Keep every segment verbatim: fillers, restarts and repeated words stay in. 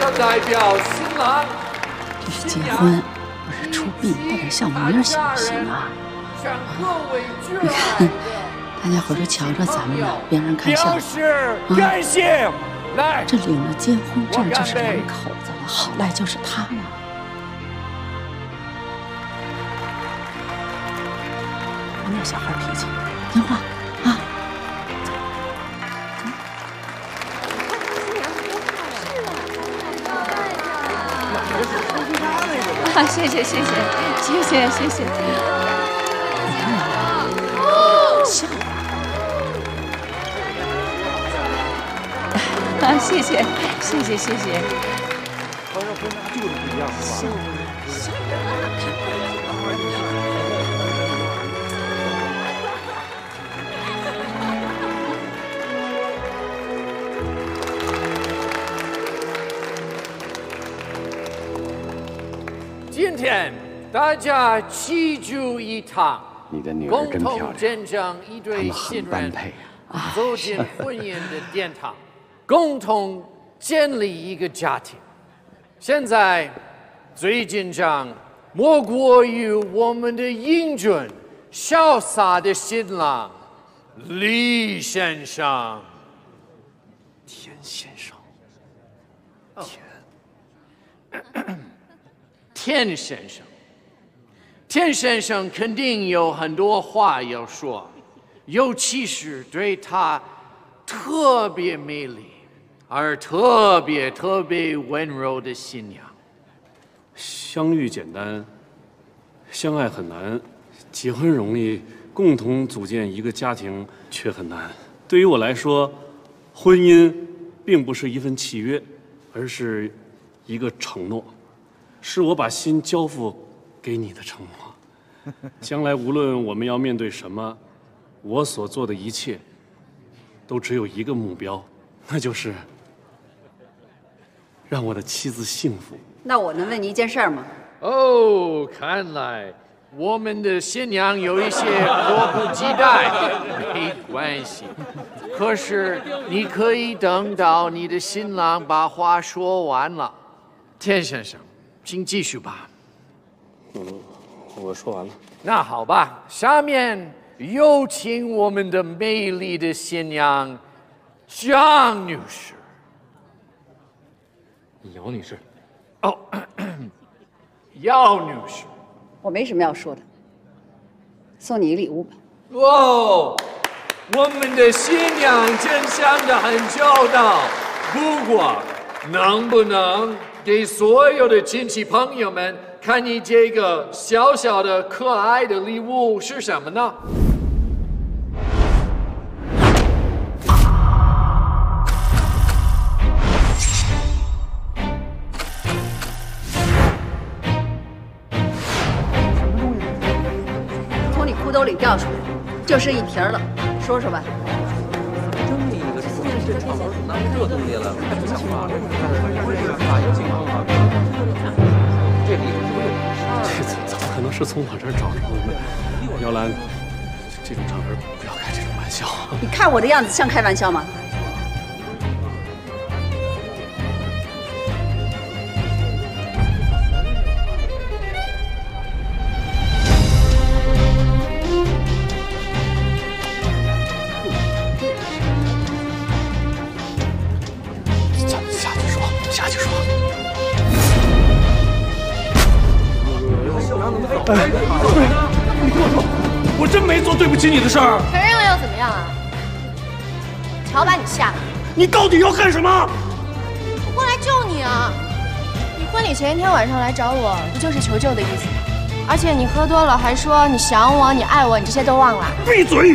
代表新郎。 这是结婚，不是出殡，带点小名儿行不行啊？你看，大家伙都瞧着咱们了，别让人看笑话。 感谢，来， 这领了结婚证就是两口子了，好赖就是他了。别那小孩脾气，听话啊！ 啊，谢谢谢谢谢谢谢谢。 笑啊，谢谢谢谢谢谢。 好像婚纱就是不一样，是吧？ 今天大家齐聚一堂， 你的女儿真漂亮， 共同见证一对新人走进婚姻的殿堂，共同建立一个家庭。现在最紧张莫过于我们的英俊潇洒的新郎李先生。 田先生， 田。田先生，田先生肯定有很多话要说，尤其是对他特别美丽而特别特别温柔的新娘。 相遇简单，相爱很难，结婚容易，共同组建一个家庭却很难。对于我来说，婚姻并不是一份契约，而是一个承诺。是我把心交付给你的承诺。将来无论我们要面对什么，我所做的一切都只有一个目标，那就是让我的妻子幸福。 那我能问你一件事吗？ 哦，看来我们的新娘有一些迫不及待。没关系，可是你可以等到你的新郎把话说完了。田先生，请继续吧。 嗯，我说完了。 那好吧，下面有请我们的美丽的新娘张女士。 姚女士。 哦，姚女士。 我没什么要说的，送你一礼物吧。 哦，我们的新娘真想得很周到，不过能不能给所有的亲戚朋友们看你这个小小的可爱的礼物是什么呢？ 从你裤兜里掉出来，就剩一瓶了，说说吧。 这么一个出这场合哪有这东西了？太不像话了！这礼物这怎怎么可能是从我这儿找着的？姚兰，这种场合不要开这种玩笑。 你看我的样子像开玩笑吗？ 下去说，下去说。哎，你听我说，我真没做对不起你的事儿。 承认了又怎么样啊？瞧把你吓的！ 你到底要干什么？ 我过来救你啊！你婚礼前一天晚上来找我，不就是求救的意思吗？而且你喝多了还说你想我、你爱我，你这些都忘了。 闭嘴！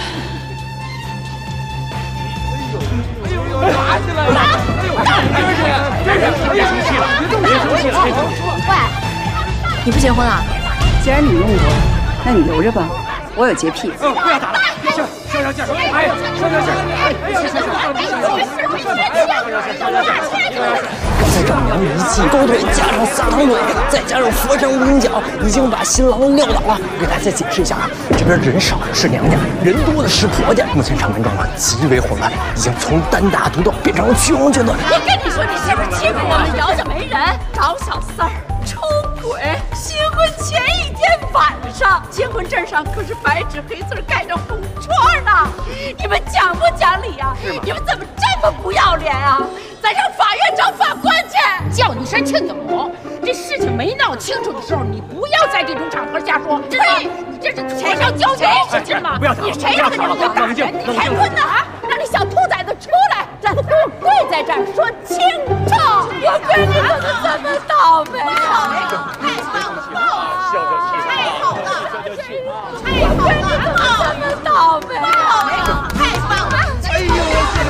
打起来了！哎呦，这是这是，别生气了，别生气了，别生气了。 喂，你不结婚啊？ 既然你用过，那你留着吧，我有洁癖。 嗯，不要打了，行，消消气，哎，消消气，哎，消消气，消消气，消消气，消消气，消消气。 再找姚上一记狗腿，加上撒糖腿，再加上佛山无影脚，已经把新郎撂倒了。我给大家解释一下啊，这边人少的是娘家，人多的是婆家。目前场面状况极为混乱，已经从单打独斗变成了群雄决断。 我跟你说，你是不是欺负我们姚家没人？找小三儿出轨，新婚前一天晚上，结婚证上可是白纸黑字盖着红戳呢。你们讲不讲理啊？你们怎么这么不要脸啊？咱上法院找法官去！ 叫你声亲家母，这事情没闹清楚的时候，你不要在这种场合瞎说，知道吗？你这是踩上交警，知道吗？ 不要吵！ 你谁让你这么打人？你还混呢啊？让你小兔崽子出来！让你给我跪在这儿说清楚！ 我闺女怎么这么倒霉啊？ 太棒了！ 消消气！ 太好了！ 我闺女怎么这么倒霉啊？太棒了！哎呦！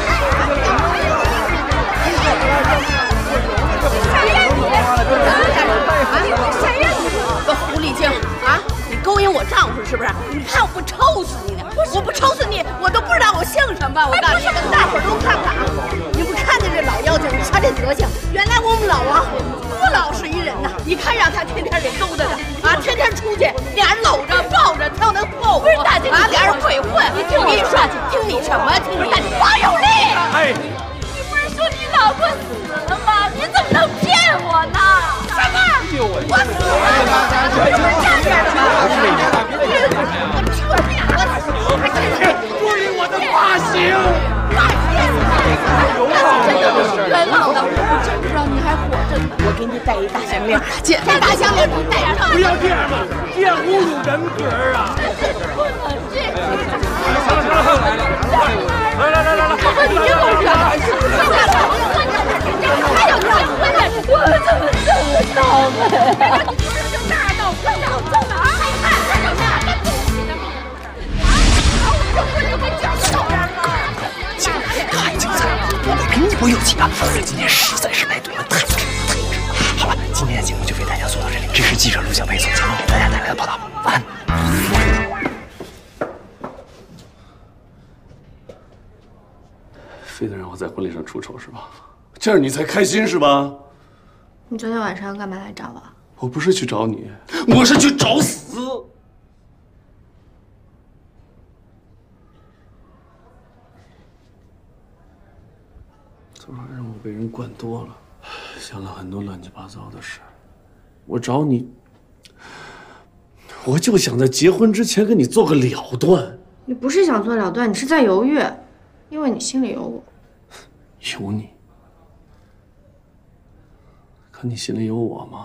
谁呀你？个狐狸精啊！你勾引我丈夫是不是？你看我不抽死你呢！我不抽死你，我都不知道我姓什么。我告诉你，大伙儿都看看啊！你不看见这老妖精，你瞧这德行，原来我们老王不老实一人呐！你看让他天天给勾搭的啊，天天出去，俩人搂着抱着，他要能抱我，不是大姐啊，俩人鬼混。你听我说，听你什么？听你大姐王有力！哎，你不是说你老婆死了吗？你怎么能骗我呢？什么？我死了！你不是这样的吗？我撤你！我注意我的发型！ 人老了，我真不知道你还活着呢。我给你戴一大项链，姐，这大项链你戴上。 不要这样嘛，这样侮辱人格啊！ 不能这样。 来来来来来， 你别管我，还有你，我怎么这么倒霉？你说就大闹特闹，在哪儿？看看有哪个东西呢？啊！我这不就跟讲的到这儿了？ 姐，太精彩了！我跟你不有气啊！今天实在是排队了，太太好了，今天的节目就为大家做到这里。这是记者陆小飞从前方给大家带来的报道。晚安。 非得让我在婚礼上出丑是吧？这样你才开心是吧？ 你昨天晚上干嘛来找我？ 我不是去找你，我是去找死。昨晚上我被人灌多了，想了很多乱七八糟的事。我找你，我就想在结婚之前跟你做个了断。 你不是想做了断，你是在犹豫，因为你心里有我。 有你？可你心里有我吗？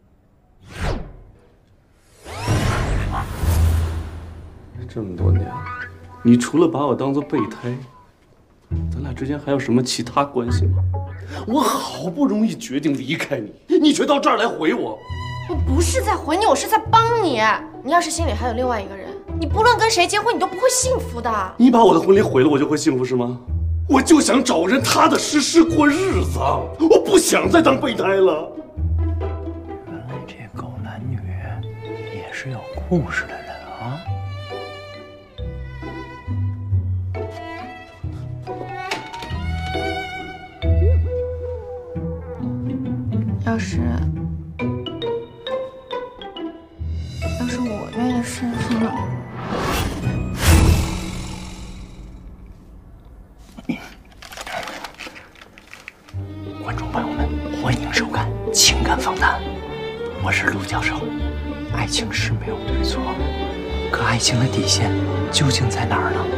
这么多年，你除了把我当做备胎，咱俩之间还有什么其他关系吗？我好不容易决定离开你，你却到这儿来回我。 我不是在回你，我是在帮你。你要是心里还有另外一个人，你不论跟谁结婚，你都不会幸福的。 你把我的婚礼毁了，我就会幸福是吗？我就想找人踏踏实实过日子，我不想再当备胎了。 原来这狗男女也是有故事的人啊！ 要是要是我愿意侍奉你。 观众朋友们，欢迎收看《情感访谈》，我是陆教授。爱情是没有对错，可爱情的底线究竟在哪儿呢？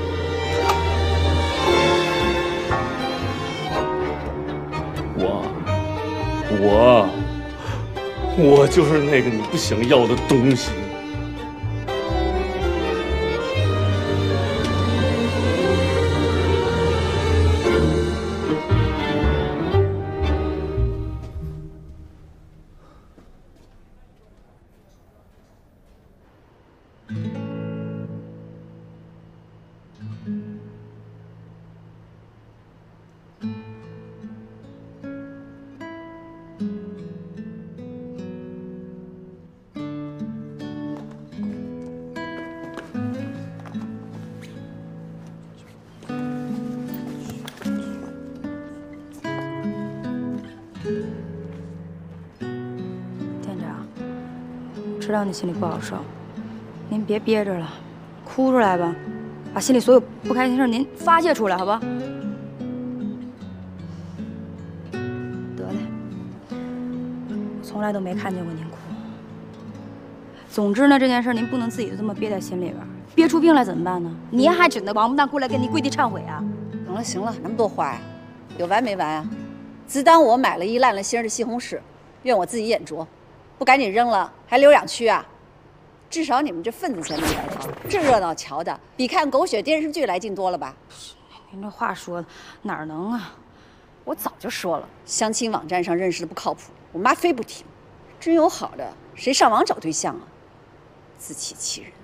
我，我，我就是那个你不想要的东西。 知道你心里不好受，您别憋着了，哭出来吧，把心里所有不开心事您发泄出来，好吧？得嘞，我从来都没看见过您哭。总之呢，这件事您不能自己就这么憋在心里边，憋出病来怎么办呢？你还整那王八蛋过来跟你跪地忏悔啊？ 行了行了，那么多话呀，有完没完啊？自当我买了一烂了心的西红柿，怨我自己眼拙，不赶紧扔了，还留两区啊？至少你们这份子钱没白掏，这热闹瞧的比看狗血电视剧来劲多了吧？ 您这话说的哪儿能啊？我早就说了， 相亲网站上认识的不靠谱，我妈非不听。真有好的，谁上网找对象啊？自欺欺人。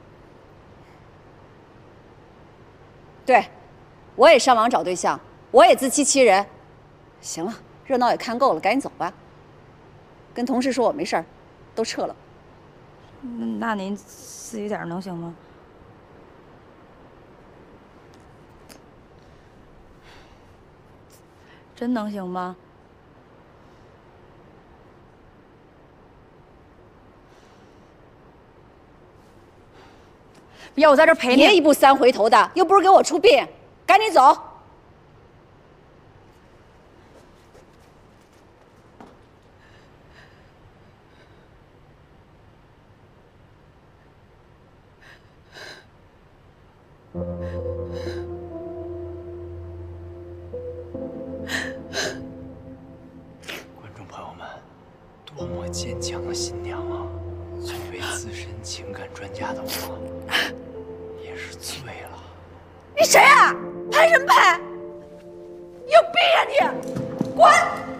对，我也上网找对象，我也自欺欺人。行了，热闹也看够了，赶紧走吧。跟同事说我没事儿，都撤了。 那那您自己点儿能行吗？真能行吗？要我在这陪你？ 别一步三回头的，又不是给我出殡，赶紧走。 观众朋友们，多么坚强的新娘啊！作为资深情感专家的我，也是醉了。 你谁啊？拍什么拍？有病啊你！滚！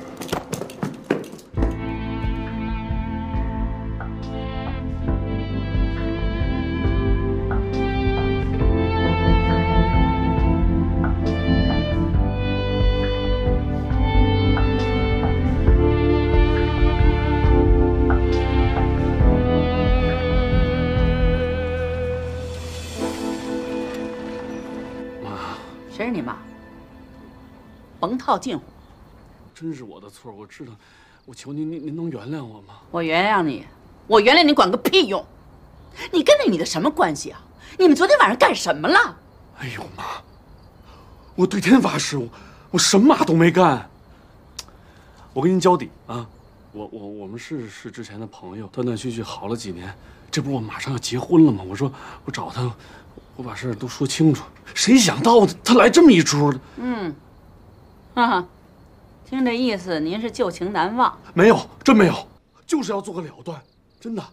谁是你妈？甭套近乎！ 真是我的错，我知道。我求您，您您能原谅我吗？ 我原谅你，我原谅你管个屁用！你跟那女的什么关系啊？你们昨天晚上干什么了？ 哎呦妈！我对天发誓，我我什么都没干。我跟您交底啊，我我我们是是之前的朋友，断断续续好了几年，这不是我马上要结婚了吗？我说我找他，我把事儿都说清楚。谁想到的，他来这么一出的。 嗯，哈哈，听这意思，您是旧情难忘。 没有，真没有，就是要做个了断，真的。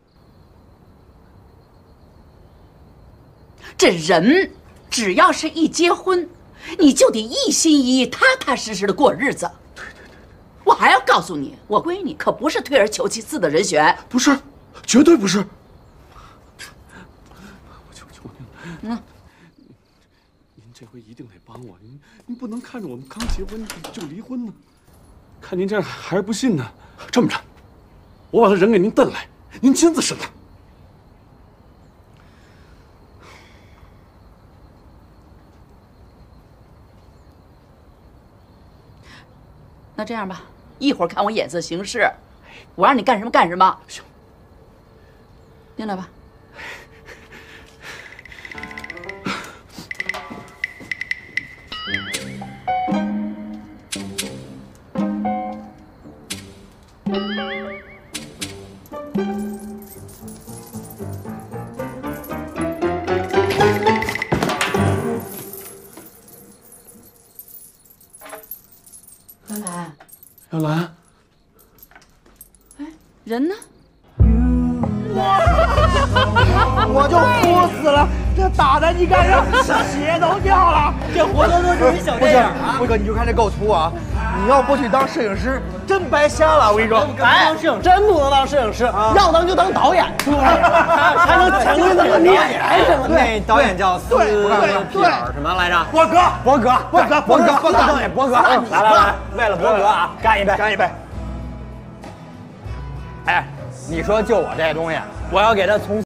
这人只要是一结婚，你就得一心一意、踏踏实实的过日子。对对对，我还要告诉你，我闺女可不是退而求其次的人选。 不是，绝对不是。我求求您，嗯。这回一定得帮我，您您不能看着我们刚结婚就离婚呢。看您这样还是不信呢。这么着，我把他人给您蹬来，您亲自审他。 那这样吧，一会儿看我眼色行事，我让你干什么干什么。 行， 进来吧。小兰， 小兰， 哎，人呢？ 我就哭死了！这打的你看这血都掉了，这活脱脱就是一小电影啊！辉哥，你就看这构图啊！你要不去当摄影师，真白瞎了！我跟你说， 哎，真不能当摄影师，要当就当导演，还能成为那个导演什么的。 那导演叫斯皮尔什么来着？博格，博格，博格，博格，博格导演，博格！来来来，为了博格啊，干一杯，干一杯！哎，你说就我这东西，我要给他从。